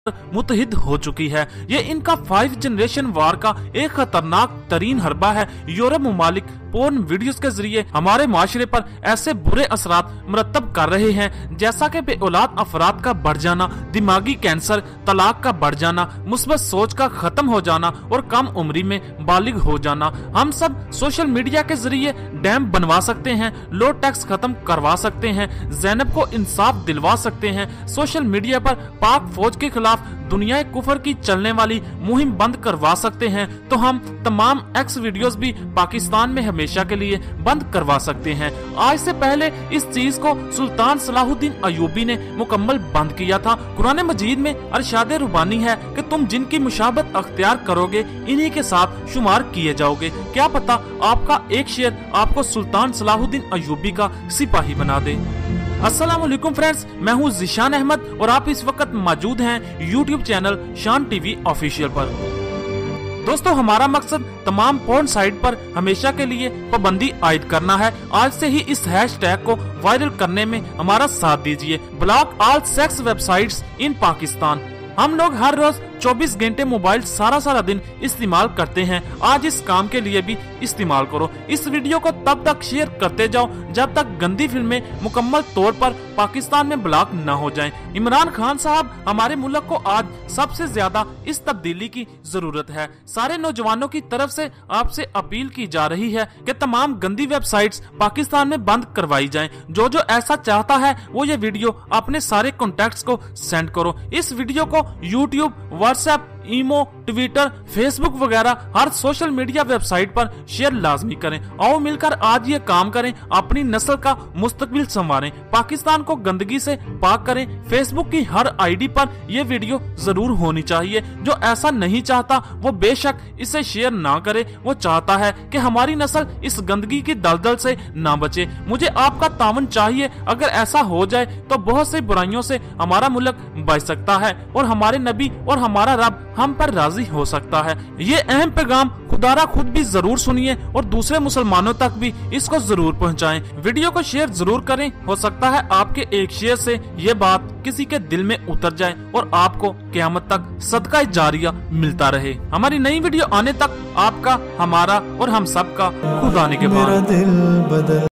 मुतहिद हो चुकी है। ये इनका 5 जनरेशन वार का एक खतरनाक तरीन हरबा है। यूरोप ममालिक पोर्न वीडियोस के जरिए हमारे माशरे पर ऐसे बुरे असरात मरतब कर रहे हैं, जैसा कि बेऔलाद अफराद का बढ़ जाना, दिमागी कैंसर, तलाक का बढ़ जाना, मुस्बत सोच का खत्म हो जाना और कम उम्री में बालिग हो जाना। हम सब सोशल मीडिया के जरिए डैम बनवा सकते हैं, लो टैक्स खत्म करवा सकते हैं, ज़ैनब को इंसाफ दिलवा सकते हैं, सोशल मीडिया पर पाक फौज के खिलाफ दुनिया कुफर की चलने वाली मुहिम बंद करवा सकते हैं, तो हम तमाम एक्स वीडियोस भी पाकिस्तान में हमेशा के लिए बंद करवा सकते हैं। आज से पहले इस चीज को सुल्तान सलाहुद्दीन अयूबी ने मुकम्मल बंद किया था। कुरान मजीद में अरशाद रुबानी है कि तुम जिनकी मुशाबत अख्तियार करोगे इन्हीं के साथ शुमार किए जाओगे। क्या पता आपका एक शेर आपको सुल्तान सलाहुद्दीन अयूबी का सिपाही बना दे। अस्सलाम वालेकुम फ्रेंड्स, मैं हूं ज़िशान अहमद और आप इस वक्त मौजूद हैं YouTube channel Shan TV official पर। दोस्तों, हमारा मकसद तमाम पोर्न साइट पर हमेशा के लिए पाबंदी आयद करना है। आज से ही इस हैशटैग को वायरल करने में हमारा साथ दीजिए। Block all sex websites in Pakistan. हम लोग हर रोज 24 घंटे मोबाइल सारा दिन इस्तेमाल करते हैं। आज इस काम के लिए भी इस्तेमाल करो। इस वीडियो को तब तक शेयर करते जाओ जब तक गंदी फिल्में मुकम्मल तौर पर पाकिस्तान में ब्लॉक न हो जाएं। इमरान खान साहब, हमारे मुल्क को आज सबसे ज्यादा इस तब्दीली की जरूरत है। सारे नौजवानों की तरफ से आपसे अपील की जा रही है कि तमाम गंदी वेबसाइट्स पाकिस्तान में बंद करवाई जाएं। जो ऐसा चाहता है वो ये वीडियो अपने सारे कॉन्टैक्ट्स को सेंड करो। इस वीडियो को YouTube, WhatsApp, imo, Twitter, Facebook वगैरह हर सोशल मीडिया वेबसाइट पर शेयर लाजमी करें। आओ मिलकर आज ये काम करें, अपनी नस्ल का मुस्तकबिल संवारें, पाकिस्तान को गंदगी से पाक करें। फेसबुक की हर आईडी पर यह वीडियो जरूर होनी चाहिए। जो ऐसा नहीं चाहता वो बेशक इसे शेयर ना करे। वो चाहता है कि हमारी नस्ल इस गंदगी की दलदल से ना बचे। मुझे आपका तावन चाहिए। अगर ऐसा हो जाए तो बहुत सी बुराइयों से हमारा मुल्क बच सकता है और हमारे नबी और हमारा रब हम पर राजी हो सकता है। ये अहम पैगाम खुदारा खुद भी जरूर सुनिए और दूसरे मुसलमानों तक भी इसको जरूर पहुंचाएं। वीडियो को शेयर जरूर करें। हो सकता है आपके एक शेयर से ये बात किसी के दिल में उतर जाए और आपको क़यामत तक सदका जारिया मिलता रहे। हमारी नई वीडियो आने तक आपका, हमारा और हम सब का खुदा ने के बाद।